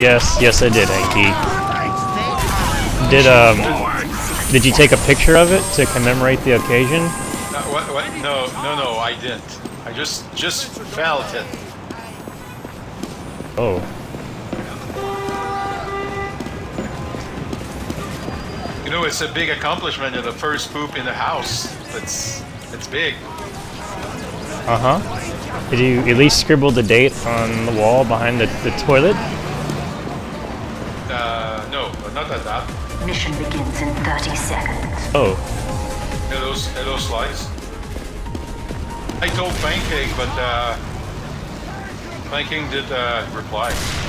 Yes, I did, Hankey. Did you take a picture of it to commemorate the occasion? What? No, I didn't. I just felt it. Oh. You know, it's a big accomplishment of the first poop in the house. It's big. Uh-huh. Did you at least scribble the date on the wall behind the toilet? No, not at that. Mission begins in 30 seconds. Oh. Hello, Slice. I told Pancake, but Pancake did reply.